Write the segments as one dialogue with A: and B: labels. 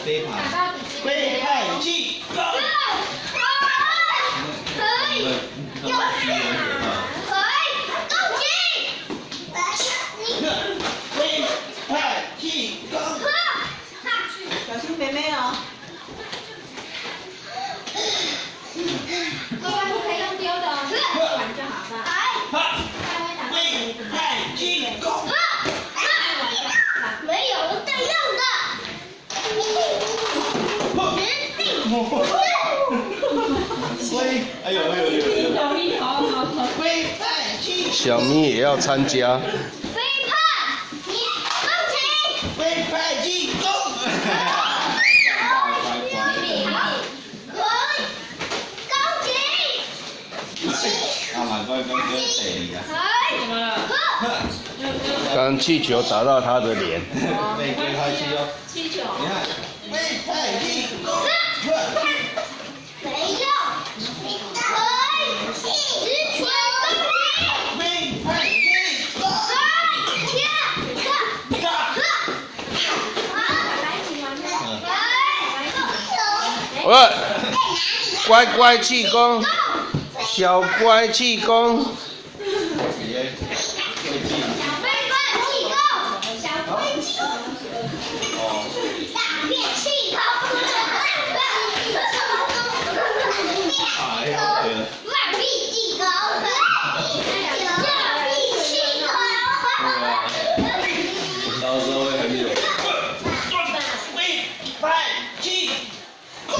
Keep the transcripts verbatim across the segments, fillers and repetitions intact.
A: 飞盘，飞派气功。可以，又是可以，动击。飞派气功。小心妹妹哦。这个不可以用丢的哦，玩就好了。飞派气功。 没有在用的，飞，哎呦哎呦哎呦！飞派气，
B: 小咪也要参加。
A: 飞派，你动起，飞派气功。好，高级。啊，蛮乖乖乖地的。怎么了？
B: 刚气球打到他的脸。
A: 飞飞派气哦。气球。你看，飞派气功。没用。可以。直拳攻击。飞派气功。
B: 喂，乖乖气功，小乖气功。
A: 到时候会很有。飞派气功。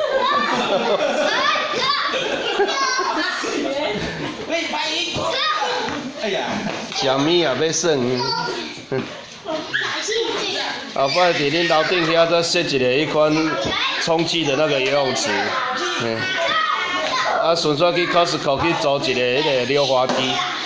A: 飞派气功。哎呀，
B: 小咪也要耍。后摆伫恁楼顶遐再设一个迄款充气的那个游泳池，嗯，啊，顺便去 Costco 去租一个迄个溜滑梯。